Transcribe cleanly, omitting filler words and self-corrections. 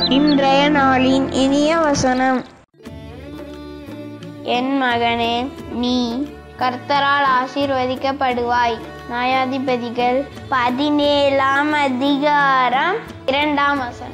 இன்றைய நாளின் இனிய வசனம். என் மகனே, நீ கர்த்தரால் ஆசீர்வதிக்கப்படுவாய். நியாயாதிபதிகள் 17ஆம் அதிகாரம் 2ஆம் வசனம்.